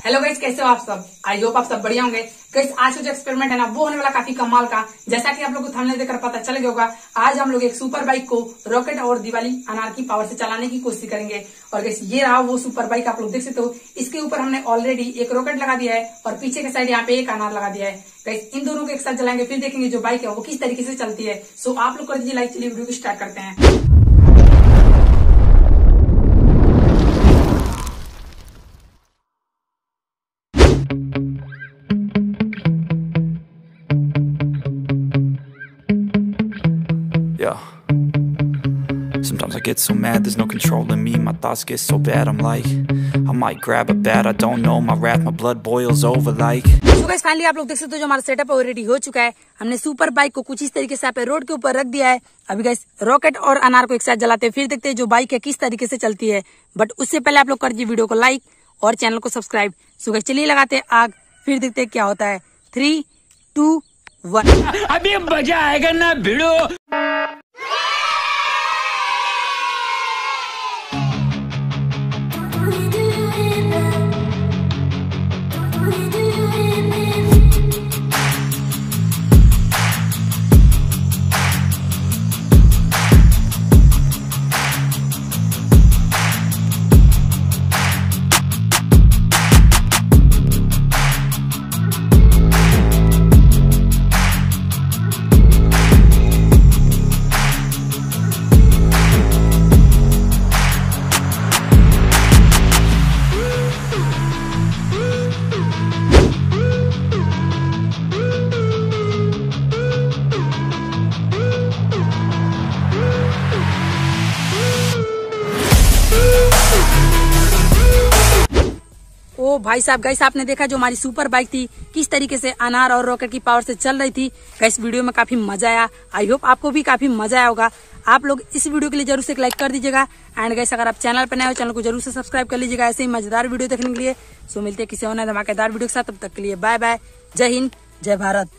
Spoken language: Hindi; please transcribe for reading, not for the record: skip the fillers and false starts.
हेलो गाइस, कैसे हो आप सब। आई होप आप सब बढ़िया होंगे। गाइस आज का जो एक्सपेरिमेंट है ना वो होने वाला काफी कमाल का। जैसा कि आप लोग को थंबनेल देखकर पता चल गया होगा, आज हम लोग एक सुपर बाइक को रॉकेट और दिवाली अनार की पावर से चलाने की कोशिश करेंगे। और गाइस ये रहा वो सुपर बाइक, आप लोग देख सकते हो। इसके ऊपर हमने ऑलरेडी एक रॉकेट लगा दिया है और पीछे के साइड यहाँ पे एक अनार लगा दिया है। गाइस इन दोनों को एक साथ जलाएंगे, फिर देखेंगे जो बाइक है वो किस तरीके से चलती है। सो आप लोग कर दीजिए लाइक, चलिए वीडियो को स्टार्ट करते हैं। Yeah. Sometimes I get so mad, there's no controlling me. My thoughts get so bad, I'm like, I might grab a bat, I don't know, my wrath, my blood boils over like. So guys finally आप लोग देख सकते हो जो हमारा सेटअप ऑलरेडी हो चुका है। हमने सुपर बाइक को कुछ इस तरीके से पे रोड के ऊपर रख दिया है। अभी गाइस रॉकेट और अनार को एक साथ जलाते हैं, फिर देखते हैं जो बाइक है किस तरीके से चलती है। बट उससे पहले आप लोग कर दीजिए वीडियो को लाइक और चैनल को सब्सक्राइब। सो गाइस चलिए लगाते हैं आग, फिर देखते हैं क्या होता है। 3, 2, 1 अभी मजा आएगा ना भिड़ो। ओ भाई साहब, गाइस आपने देखा जो हमारी सुपर बाइक थी किस तरीके से अनार और रॉकेट की पावर से चल रही थी। गाइस वीडियो में काफी मजा आया। आई होप आपको भी काफी मजा आया होगा। आप लोग इस वीडियो के लिए जरूर से एक लाइक कर दीजिएगा। एंड गाइस अगर आप चैनल पर नए हो, चैनल को जरूर से सब्सक्राइब कर लीजिएगा ऐसे ही मजेदार वीडियो देखने के लिए। सो मिलते हैं किसी और नए धमाकेदार वीडियो के साथ, तब तक के लिए बाय बाय। जय हिंद, जय भारत।